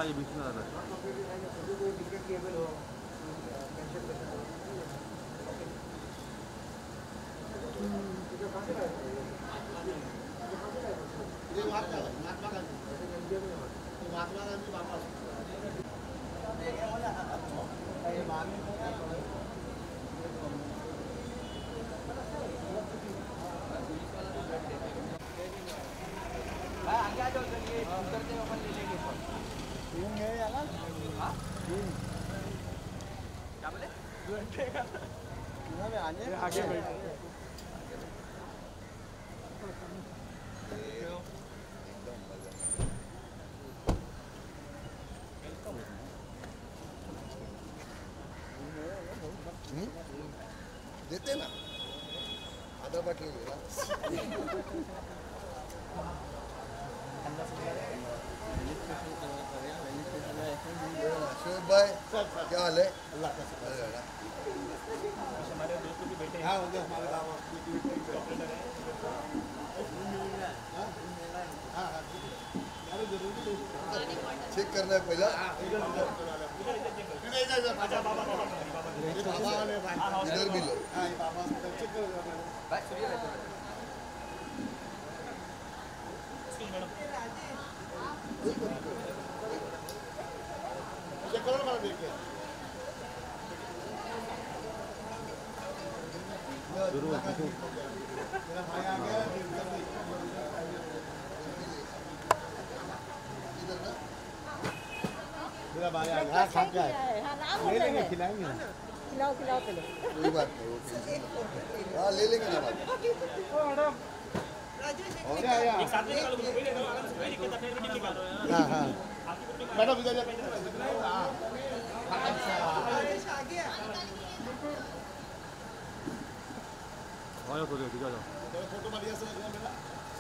ये बीच में आ रहा है। महात्मा गांधी वापस आगे आ जाओ, चलिए उतरते हैं, अपन ले लेंगे। क्या बोले? आगे बैठ देते ना आधा बाटली शोएब भाई क्या हाल है? अल्लाह का शुक्र है। हमारे दोस्तों के बेटे हाँ होंगे हमारे गाँव चेक करना है पहला इधर भी लो मेरा भाई आ गया खा के ले लेंगे खिलाएंगे खिलाओ खिलाओ चलो कोई बात नहीं वो हाँ ले लेंगे ना बात एक साथ में निकालो कोई ले लो आराम से कोई दिक्कत नहीं है निकालो हां हां मैडम इधर हां अच्छा आ गया आया तो दिखा जाओ फोटो बढ़िया से लगा मेरा